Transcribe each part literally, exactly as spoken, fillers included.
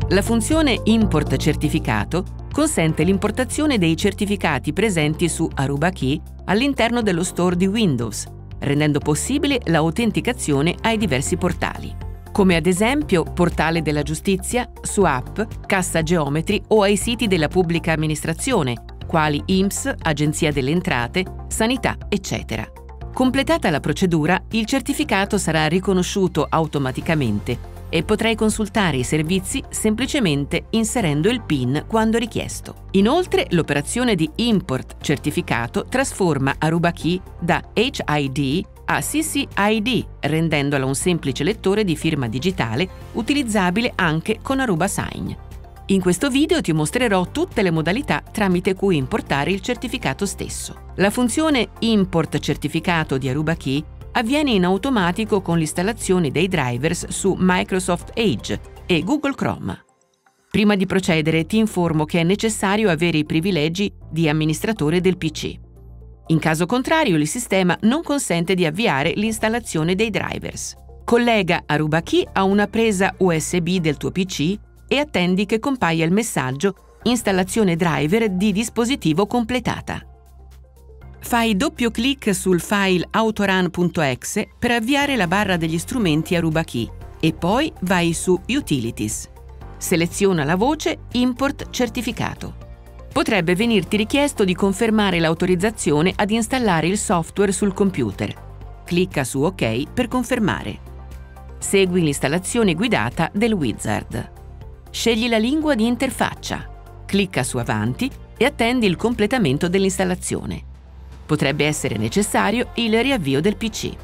La funzione Import certificato consente l'importazione dei certificati presenti su Aruba Key all'interno dello store di Windows, rendendo possibile l'autenticazione ai diversi portali, come ad esempio Portale della Giustizia, su App, Cassa Geometri o ai siti della pubblica amministrazione, quali I N P S, Agenzia delle Entrate, Sanità, eccetera. Completata la procedura, il certificato sarà riconosciuto automaticamente e potrai consultare i servizi semplicemente inserendo il PIN quando richiesto. Inoltre, l'operazione di Import certificato trasforma Aruba Key da H I D a C C I D, rendendola un semplice lettore di firma digitale utilizzabile anche con Aruba Sign. In questo video ti mostrerò tutte le modalità tramite cui importare il certificato stesso. La funzione Import certificato di Aruba Key avviene in automatico con l'installazione dei drivers su Microsoft Edge e Google Chrome. Prima di procedere ti informo che è necessario avere i privilegi di amministratore del P C. In caso contrario, il sistema non consente di avviare l'installazione dei drivers. Collega Aruba Key a una presa U S B del tuo P C e attendi che compaia il messaggio Installazione driver di dispositivo completata. Fai doppio clic sul file autorun punto e x e per avviare la barra degli strumenti Aruba Key e poi vai su Utilities. Seleziona la voce Import certificato. Potrebbe venirti richiesto di confermare l'autorizzazione ad installare il software sul computer. Clicca su OK per confermare. Segui l'installazione guidata del wizard. Scegli la lingua di interfaccia. Clicca su Avanti e attendi il completamento dell'installazione. Potrebbe essere necessario il riavvio del P C.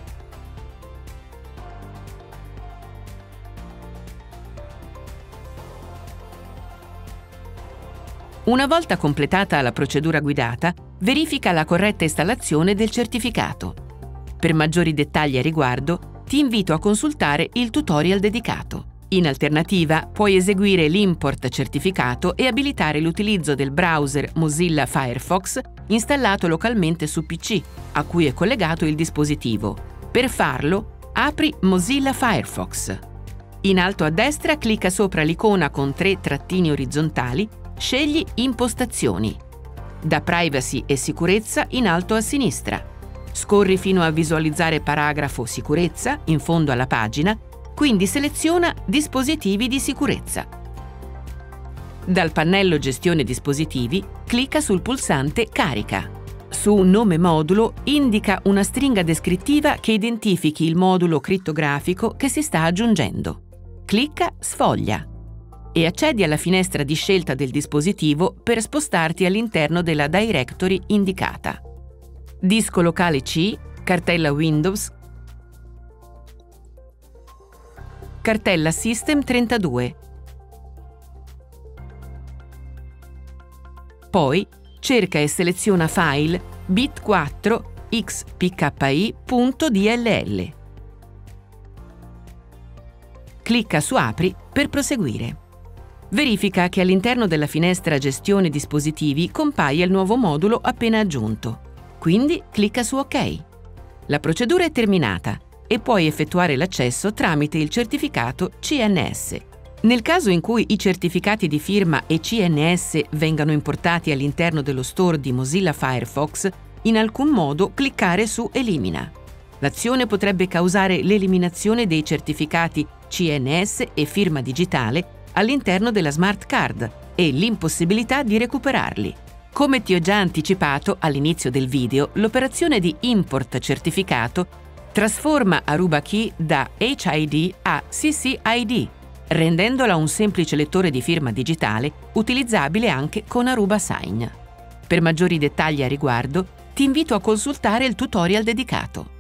Una volta completata la procedura guidata, verifica la corretta installazione del certificato. Per maggiori dettagli a riguardo, ti invito a consultare il tutorial dedicato. In alternativa, puoi eseguire l'import certificato e abilitare l'utilizzo del browser Mozilla Firefox installato localmente su P C, a cui è collegato il dispositivo. Per farlo, apri Mozilla Firefox. In alto a destra clicca sopra l'icona con tre trattini orizzontali, scegli Impostazioni. Da Privacy e Sicurezza in alto a sinistra. Scorri fino a visualizzare paragrafo Sicurezza in fondo alla pagina, quindi seleziona Dispositivi di sicurezza. Dal pannello Gestione dispositivi, clicca sul pulsante Carica. Su Nome modulo indica una stringa descrittiva che identifichi il modulo crittografico che si sta aggiungendo. Clicca Sfoglia e accedi alla finestra di scelta del dispositivo per spostarti all'interno della directory indicata. Disco locale C, cartella Windows, cartella System trentadue. Poi cerca e seleziona file bit quattro x p k i punto d l l. Clicca su Apri per proseguire. Verifica che all'interno della finestra Gestione dispositivi compaia il nuovo modulo appena aggiunto. Quindi clicca su OK. La procedura è terminata e puoi effettuare l'accesso tramite il certificato C N S. Nel caso in cui i certificati di firma e C N S vengano importati all'interno dello store di Mozilla Firefox, in alcun modo cliccare su Elimina. L'azione potrebbe causare l'eliminazione dei certificati C N S e firma digitale all'interno della smart card e l'impossibilità di recuperarli. Come ti ho già anticipato all'inizio del video, l'operazione di import certificato trasforma Aruba Key da H I D a C C I D, rendendola un semplice lettore di firma digitale utilizzabile anche con Aruba Sign. Per maggiori dettagli a riguardo, ti invito a consultare il tutorial dedicato.